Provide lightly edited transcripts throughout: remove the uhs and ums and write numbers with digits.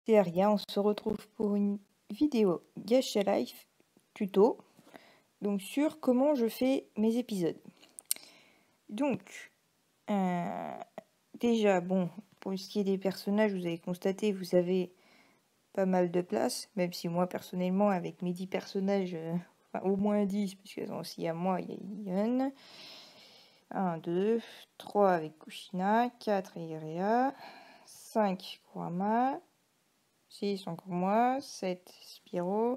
C'est Aria, on se retrouve pour une vidéo Gacha Life tuto, donc sur comment je fais mes épisodes. Donc, déjà, bon, pour ce qui est des personnages, vous avez constaté, vous avez pas mal de place, même si moi, personnellement, avec mes 10 personnages, enfin, au moins 10, puisque aussi à moi, il y a Yon. 1, 2, 3 avec Kushina, 4 Iria, 5 Kurama, 6 encore moi, 7 Spiro,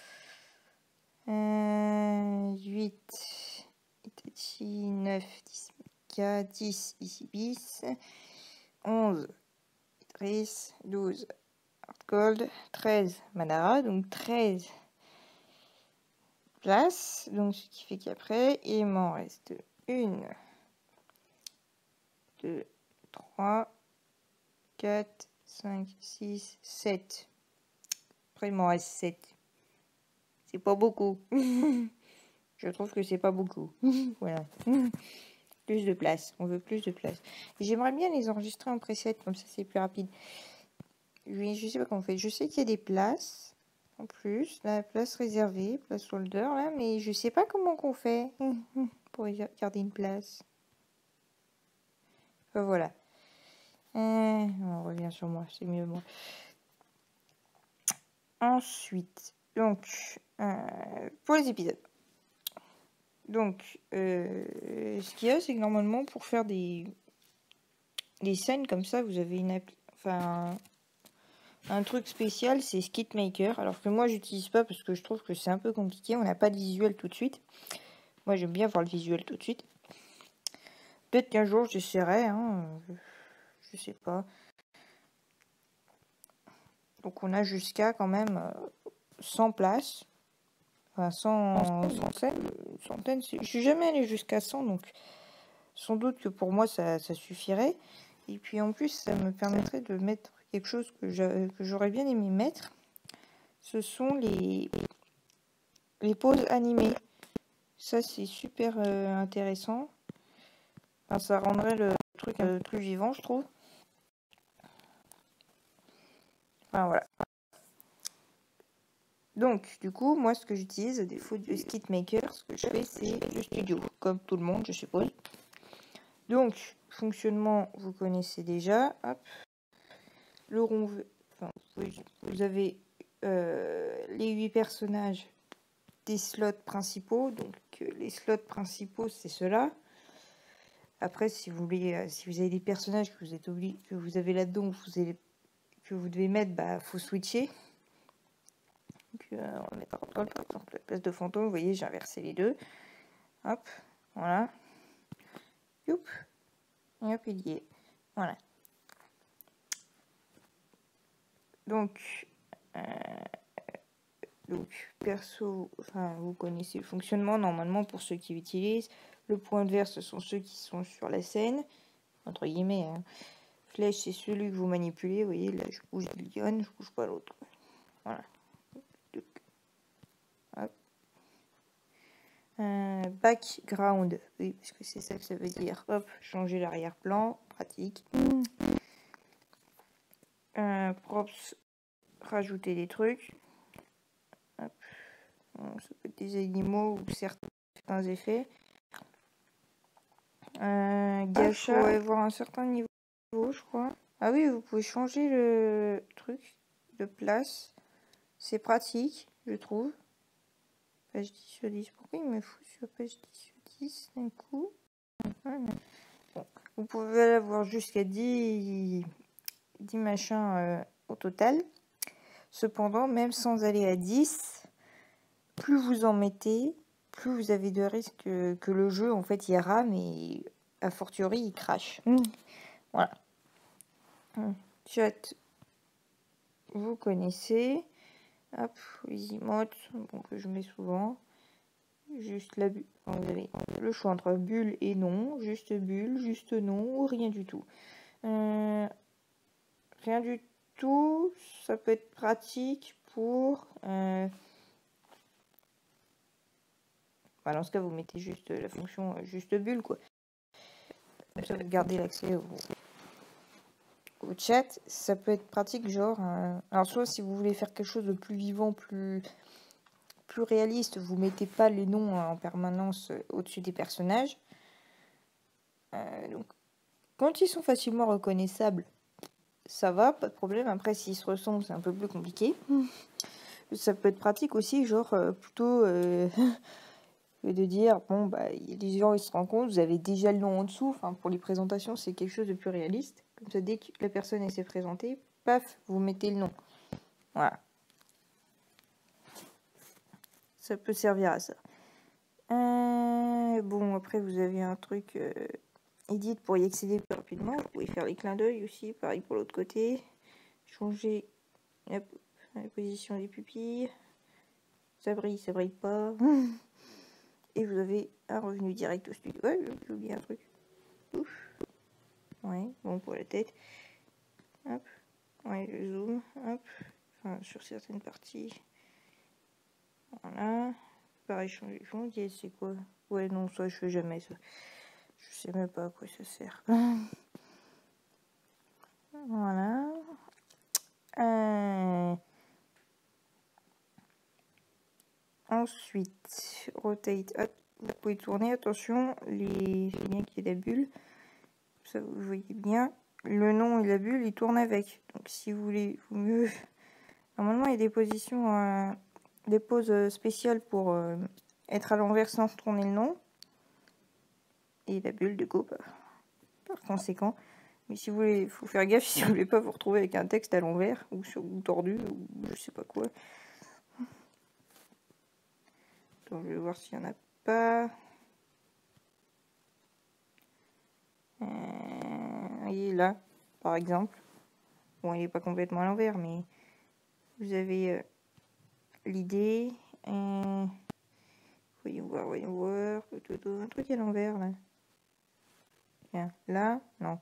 8 Itachi, 9 10 Mika, 10 Isibis, 11 Idris, 12 Hardgold, 13 Madara, donc 13 places, donc ce qui fait qu'après il m'en reste 1, 2, 3, 4, 5, 6, 7. Après il m'en reste 7. C'est pas beaucoup. Je trouve que c'est pas beaucoup. Voilà. Plus de place. On veut plus de place. J'aimerais bien les enregistrer en preset, comme ça c'est plus rapide. Oui, je sais pas comment on fait. Je sais qu'il y a des places. En plus, la place réservée, place holder, là, mais je sais pas comment qu'on fait pour garder une place. Enfin, voilà. On revient sur moi, c'est mieux moi. Ensuite, donc, pour les épisodes. Donc, ce qu'il y a, c'est que normalement, pour faire des scènes comme ça, vous avez une appli, enfin, un truc spécial, c'est Skitmaker. Alors que moi, j'utilise pas parce que je trouve que c'est un peu compliqué. On n'a pas de visuel tout de suite. Moi, j'aime bien voir le visuel tout de suite. Peut-être qu'un jour, j'essaierai, hein, je sais pas. Donc, on a jusqu'à quand même 100 places. Enfin, 100 centaines. Je suis jamais allée jusqu'à 100, donc sans doute que pour moi, ça suffirait. Et puis en plus, ça me permettrait de mettre quelque chose que j'aurais bien aimé mettre. Ce sont les pauses animées. Ça, c'est super intéressant. Enfin, ça rendrait le truc un peu plus vivant, je trouve. Enfin, voilà. Donc, du coup, moi, ce que j'utilise, à défaut de Skitmaker, ce que je fais, c'est le studio, comme tout le monde, je suppose. Donc, fonctionnement, vous connaissez déjà. Hop. Le rond, enfin, vous avez les 8 personnages des slots principaux. Donc, les slots principaux, c'est ceux-là. Après, si vous voulez, si vous avez des personnages que vous êtes obligé, que vous avez là-dedans, que vous devez mettre, bah, faut switcher. Donc, on va mettre par exemple la place de fantôme. Vous voyez, j'ai inversé les deux. Hop, voilà. Youp. Et hop, il y est. Voilà. Donc, perso, enfin, vous connaissez le fonctionnement normalement pour ceux qui utilisent. Le point vert, ce sont ceux qui sont sur la scène, entre guillemets. Hein. Flèche, c'est celui que vous manipulez. Vous voyez, là, je bouge le lion, je bouge pas l'autre. Voilà. Hop. Background, oui, parce que c'est ça que ça veut dire. Hop, changer l'arrière-plan, pratique. Props, rajouter des trucs. Hop. Bon, ça peut être des animaux ou certains effets. Gacha, ouais, voir un certain niveau, je crois. Ah oui, vous pouvez changer le truc de place. C'est pratique, je trouve. Page 10 sur 10. Pourquoi il me fout sur page 10 sur 10 d'un coup? Bon, vous pouvez avoir jusqu'à 10 machins au total. Cependant, même sans aller à 10, plus vous en mettez, plus vous avez de risques que le jeu, en fait, il rame et a fortiori, il crache. Voilà. Chat, vous connaissez. Hop, Easymote, bon, que je mets souvent. Juste la bulle. Vous avez le choix entre bulle et non. Juste bulle, juste non, ou rien du tout. Rien du tout, ça peut être pratique pour... Bah, dans ce cas, vous mettez juste la fonction juste bulle, quoi. Comme ça, vous gardez l'accès aux au chat, ça peut être pratique, genre... alors, soit si vous voulez faire quelque chose de plus vivant, plus réaliste, vous mettez pas les noms en permanence au-dessus des personnages. Donc, quand ils sont facilement reconnaissables, ça va, pas de problème. Après, s'ils se ressemblent, c'est un peu plus compliqué. Ça peut être pratique aussi, genre, plutôt de dire, bon, bah, les gens, ils se rencontrent, vous avez déjà le nom en dessous. Enfin, pour les présentations, c'est quelque chose de plus réaliste. Comme ça, dès que la personne, elle s'est présentée, paf, vous mettez le nom. Voilà. Ça peut servir à ça. Bon, après, vous avez un truc edit pour y accéder plus rapidement. Vous pouvez faire les clins d'œil aussi, pareil pour l'autre côté. Changer la position des pupilles. Ça brille pas. Et vous avez un revenu direct au studio. Ouais, j'ai oublié un truc. Ouf. Ouais, bon, pour la tête. Hop. Ouais, le zoom. Hop. Enfin, sur certaines parties. Voilà. Pareil, changer le fond. C'est quoi? Ouais, non, ça, je fais jamais ça. Je sais même pas à quoi ça sert. Voilà. Ensuite, rotate. Hop, vous pouvez tourner. Attention, les liens qui est la bulle. Ça, vous voyez bien. Le nom et la bulle, ils tournent avec. Donc, si vous voulez, vaut mieux. Normalement, il y a des positions, des poses spéciales pour être à l'envers sans tourner le nom. Et la bulle, du coup, par conséquent. Mais si vous voulez, il faut faire gaffe si vous voulez pas vous retrouver avec un texte à l'envers ou tordu ou je sais pas quoi. Donc, je vais voir s'il y en a pas. Vous voyez là, par exemple. Bon, il n'est pas complètement à l'envers, mais vous avez l'idée. Voyons voir. Un truc à l'envers là. Tiens, là, non.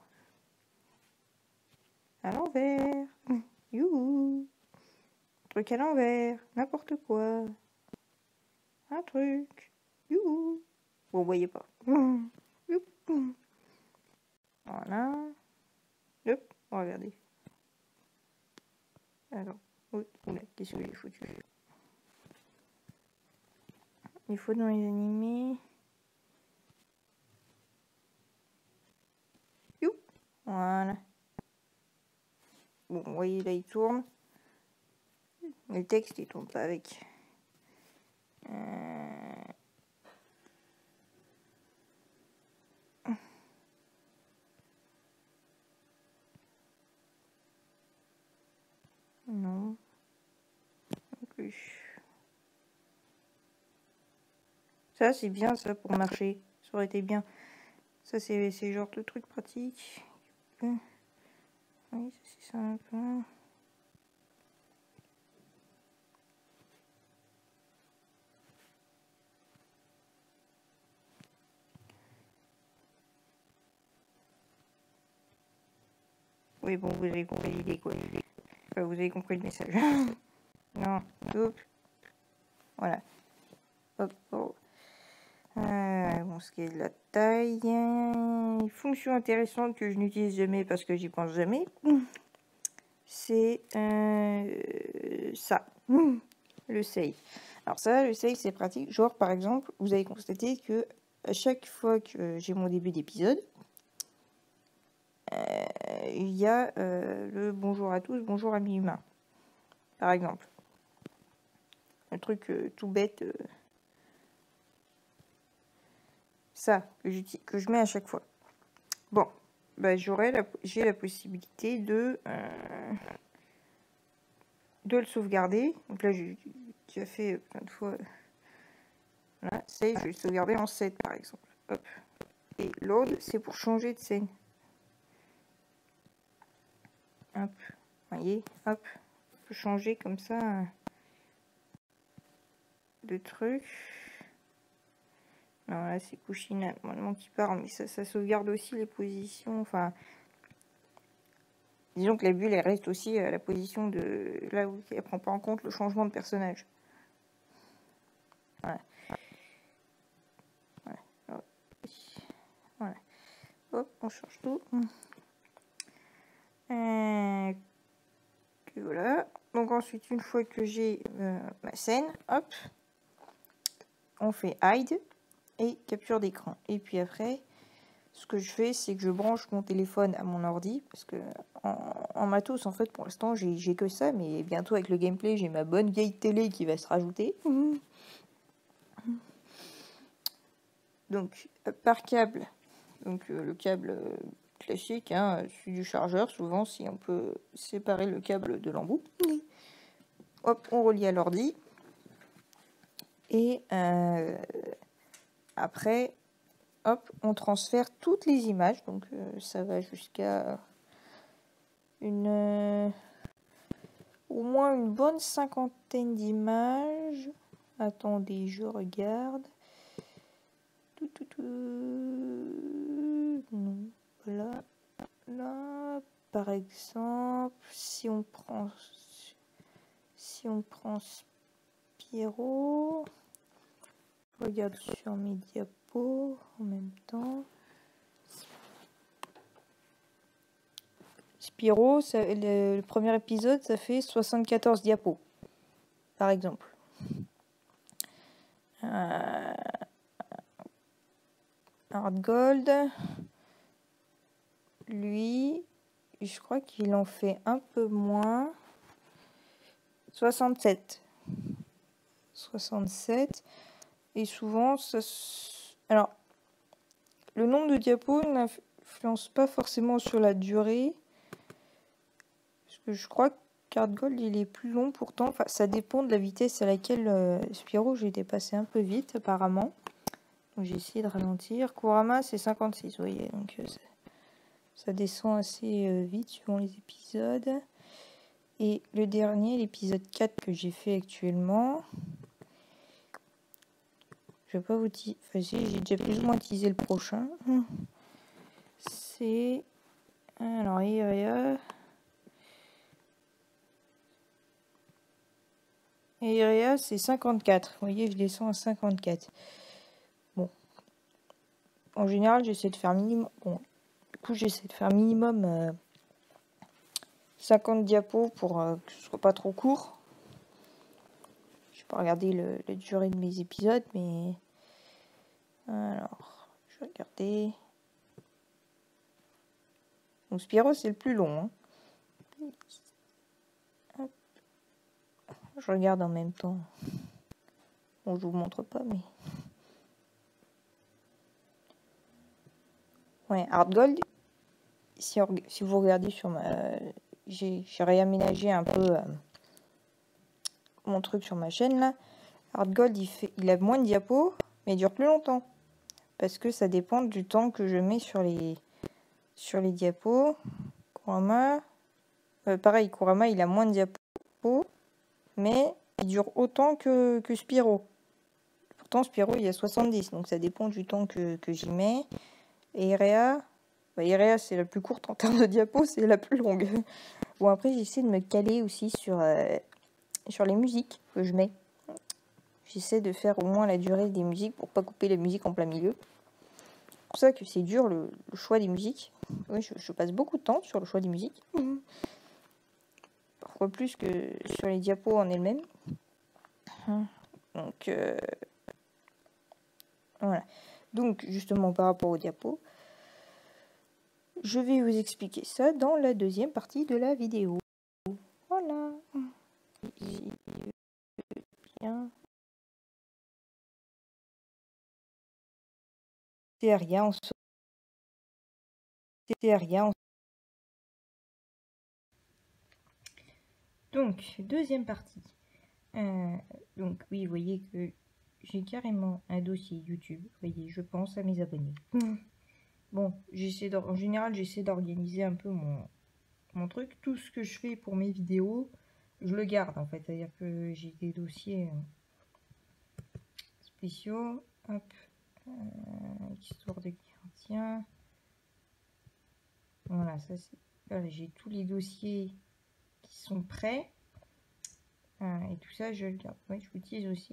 À l'envers. Youhou. Un truc à l'envers. N'importe quoi. Un truc. Youhou. Bon, vous voyez pas. Voilà. Hop, regardez. Alors, oula, qu'est-ce que j'ai foutu? Il faut dans les animés. You. Voilà. Bon, vous voyez, là, il tourne. Le texte, il tourne pas avec. Non. Non plus. Ça, c'est bien, ça, pour marcher. Ça aurait été bien. Ça, c'est genre de truc pratique. Oui, ça, c'est simple. Oui, bon, vous avez compris l'idée, quoi. Enfin, vous avez compris le message. Non, hop. Voilà. Hop, oh. Bon, ce qui est de la taille. Une fonction intéressante que je n'utilise jamais parce que j'y pense jamais. C'est ça. Le save. Alors ça, le save, c'est pratique. Genre, par exemple, vous avez constaté que à chaque fois que j'ai mon début d'épisode, il y a le bonjour à tous, bonjour amis humains. Par exemple. Un truc tout bête. Ça, que je mets à chaque fois. Bon, bah, j'ai la possibilité de le sauvegarder. Donc là, j'ai déjà fait plein de fois. Voilà, save, je vais le sauvegarder en 7 par exemple. Hop. Et load, c'est pour changer de scène. Hop, voyez, hop. On peut changer comme ça de truc. Non, là, c'est Kushina, normalement, qui parle, mais ça sauvegarde aussi les positions. Enfin, disons que la bulle, elle reste aussi à la position de là où elle prend pas en compte le changement de personnage. Voilà. Voilà. Hop, on change tout. ensuite, une fois que j'ai ma scène, hop, on fait hide et capture d'écran. Et puis après, ce que je fais, c'est que je branche mon téléphone à mon ordi, parce que en matos, en fait, pour l'instant, j'ai que ça, mais bientôt avec le gameplay, j'ai ma bonne vieille télé qui va se rajouter. Donc, par câble, donc le câble classique, hein, celui du chargeur, souvent, si on peut séparer le câble de l'embout. Hop, on relie à l'ordi. Et après, hop, on transfère toutes les images. Donc, ça va jusqu'à au moins une bonne 50aine d'images. Attendez, je regarde. Non, voilà. Là, par exemple, si on prend Spyro, je regarde sur mes diapos en même temps. Spyro, le premier épisode, ça fait 74 diapos, par exemple. Hardgold, lui, je crois qu'il en fait un peu moins. 67. Et souvent, alors, le nombre de diapos n'influence pas forcément sur la durée. Parce que je crois qu'Hardgold, il est plus long pourtant. Enfin, ça dépend de la vitesse à laquelle Spyro, j'ai dépassé un peu vite, apparemment. Donc, j'ai essayé de ralentir. Kurama, c'est 56, vous voyez. Donc, ça descend assez vite suivant les épisodes. Et le dernier, l'épisode 4 que j'ai fait actuellement, je vais pas vous dire, enfin j'ai déjà plus ou moins teasé le prochain. C'est, alors Iria c'est 54. Vous voyez, je descends à 54. Bon, en général, j'essaie de faire minimum. Bon, du coup, j'essaie de faire minimum 50 diapos pour que ce soit pas trop court. Je vais pas regarder la durée de mes épisodes, mais alors, je vais regarder. Donc Spyro, c'est le plus long. Hein. Je regarde en même temps. Bon, je vous montre pas, mais... Ouais, Hardgold, si vous regardez sur ma... J'ai réaménagé un peu mon truc sur ma chaîne, là. Hardgold, il a moins de diapos, mais il dure plus longtemps. Parce que ça dépend du temps que je mets sur les diapos. Kurama... pareil, Kurama, il a moins de diapos, mais il dure autant que Spyro. Pourtant, Spyro, il y a 70, donc ça dépend du temps que j'y mets. Et Iria, c'est la plus courte en termes de diapos, c'est la plus longue. Bon, après, j'essaie de me caler aussi sur les musiques que je mets. J'essaie de faire au moins la durée des musiques pour pas couper la musique en plein milieu. C'est pour ça que c'est dur le choix des musiques. Oui, je passe beaucoup de temps sur le choix des musiques. Parfois plus que sur les diapos en elles-mêmes. Donc, voilà. Donc, justement, par rapport aux diapos, je vais vous expliquer ça dans la deuxième partie de la vidéo. Voilà. Bien. C'est rien. Donc, deuxième partie. Donc, oui, vous voyez que j'ai carrément un dossier YouTube. Vous voyez, je pense à mes abonnés. Bon, en général, j'essaie d'organiser un peu mon truc. Tout ce que je fais pour mes vidéos, je le garde en fait. C'est-à-dire que j'ai des dossiers spéciaux. Hop. Histoire de Gardien. Voilà, ça c'est. Voilà, j'ai tous les dossiers qui sont prêts. Et tout ça, je le garde. Oui, je vous utilise aussi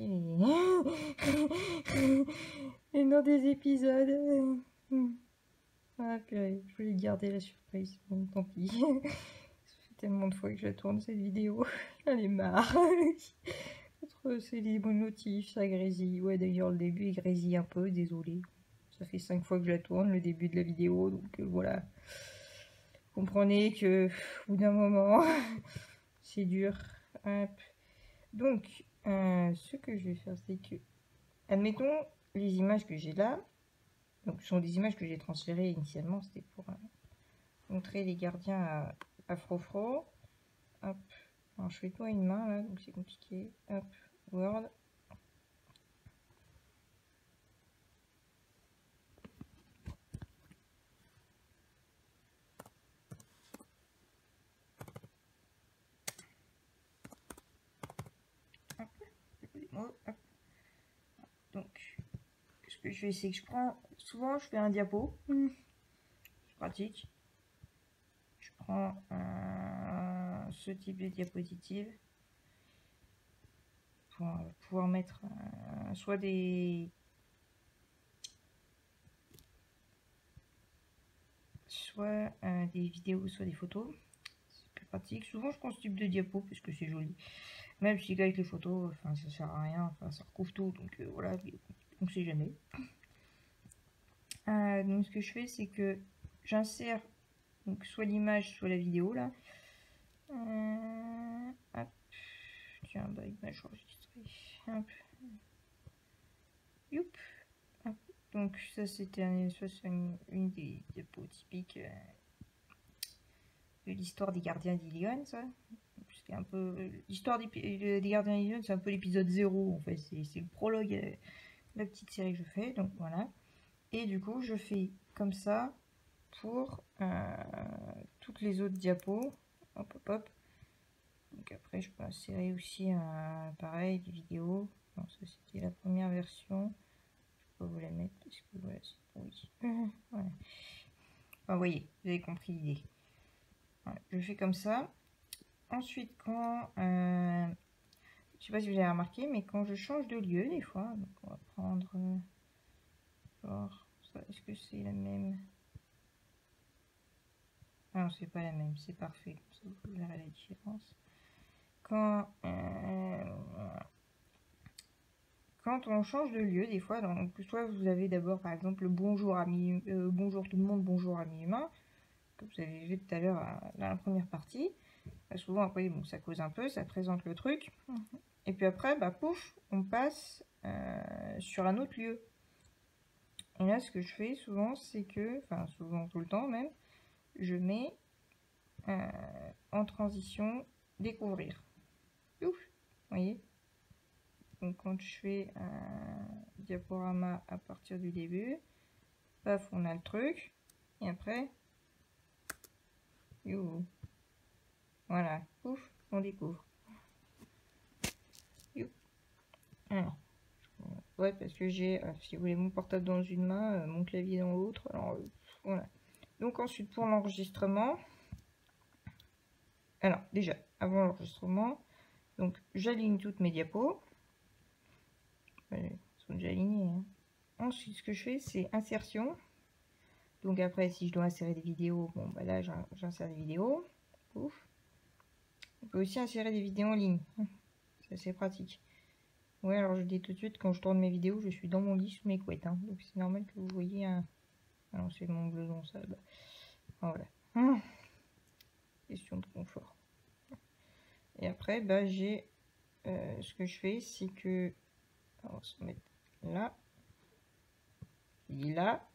les noms des épisodes. Ah, purée, je voulais garder la surprise. Bon, tant pis. tellement de fois que je tourne cette vidéo. J'en ai marre. C'est les bons notifs, ça grésille. Ouais, d'ailleurs, le début, il grésille un peu, désolé. Ça fait 5 fois que je la tourne, le début de la vidéo, donc voilà. Comprenez que, au bout d'un moment, c'est dur. Hop. Donc, ce que je vais faire, c'est que, admettons, les images que j'ai là, donc ce sont des images que j'ai transférées initialement, c'était pour montrer les gardiens à Frofro. Hop. Alors, je fais pas une main là, donc c'est compliqué. Hop, Word. Hop. Donc, ce que je fais, c'est que je prends. Souvent, je fais un diapo. C'est pratique. Je prends ce type de diapositive pour pouvoir mettre soit des vidéos, soit des photos. C'est plus pratique. Souvent, je prends ce type de diapo parce que c'est joli. Même si avec les photos, enfin, ça sert à rien, enfin, ça recouvre tout, donc voilà, on sait jamais. Donc, ce que je fais, c'est que j'insère donc soit l'image, soit la vidéo là. Hop. Tiens, bah, image enregistrée. Hop. Youp. Hop. Donc ça c'était une des diapos typiques de l'histoire des gardiens d'Ilion, ça. C'est un peu l'histoire des gardiens d'Ilion, c'est un peu l'épisode 0 en fait. C'est le prologue, la petite série que je fais. Donc voilà. Et du coup je fais comme ça pour toutes les autres diapos. Hop hop hop. Donc après je peux insérer aussi pareil des vidéos. Non, ça c'était la première version. Je peux vous la mettre parce que voilà c'est pourri. Voilà. Enfin, vous voyez, vous avez compris l'idée. Voilà, je fais comme ça. Ensuite quand je sais pas si vous avez remarqué, mais quand je change de lieu des fois, donc on va prendre genre ça, est-ce que c'est la même? Ah non, c'est pas la même, c'est parfait, ça vous verrez la différence. Quand on change de lieu, des fois, donc soit vous avez d'abord par exemple le bonjour ami, bonjour tout le monde, bonjour ami humain, que vous avez vu tout à l'heure dans la première partie. Souvent après, bon, ça cause un peu, ça présente le truc. Et puis après, bah pouf, on passe sur un autre lieu. Et là, ce que je fais souvent, c'est que, enfin souvent tout le temps même, je mets en transition découvrir. Ouf, vous voyez. Donc quand je fais un diaporama à partir du début, paf, on a le truc. Et après, youhou. Voilà, ouf, on découvre. Youp. Alors, ouais, parce que j'ai, si vous voulez, mon portable dans une main, mon clavier dans l'autre. Alors, voilà. Donc ensuite, pour l'enregistrement, alors déjà, avant l'enregistrement, donc j'aligne toutes mes diapos. Elles sont déjà alignées. Hein. Ensuite, ce que je fais, c'est insertion. Donc après, si je dois insérer des vidéos, bon, bah là, j'insère des vidéos. Ouf. On peut aussi insérer des vidéos en ligne. C'est assez pratique. Ouais, alors je dis tout de suite, quand je tourne mes vidéos, je suis dans mon lit sous mes couettes. Hein. Donc c'est normal que vous voyez un... Ah non, c'est mon blouson, ça. Bah. Voilà. Question de confort. Et après, bah, j'ai... ce que je fais, c'est que... Alors, on va se mettre là. Et là.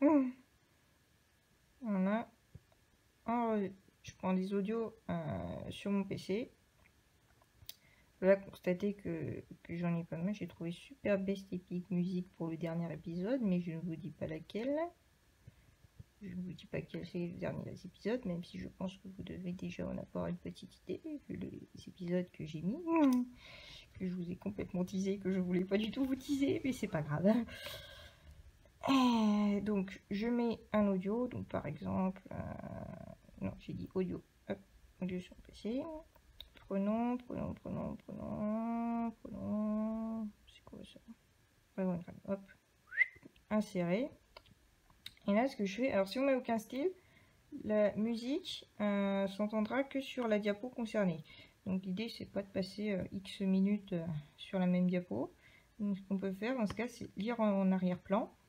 Voilà. Je prends des audios sur mon PC. Je vais constater que j'en ai pas mal. J'ai trouvé super best epic musique pour le dernier épisode, mais je ne vous dis pas laquelle. Je ne vous dis pas quel c'est le dernier épisode, même si je pense que vous devez déjà en avoir une petite idée, vu les épisodes que j'ai mis, que je vous ai complètement teasé, que je voulais pas du tout vous teaser, mais c'est pas grave. Donc je mets un audio, donc par exemple, non j'ai dit audio, hop, audio sur le PC. Prenons, c'est quoi ça? Hop, insérer. Et là, ce que je fais, alors si on met aucun style, la musique s'entendra que sur la diapo concernée. Donc l'idée c'est pas de passer X minutes sur la même diapo. Donc ce qu'on peut faire dans ce cas c'est lire en arrière-plan.